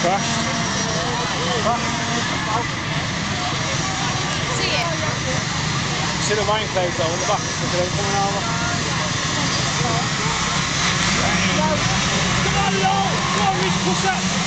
Crashed. See it? See the rain clouds though in the back, look at them coming over. Come on, Lord! Come on, Rich, push that!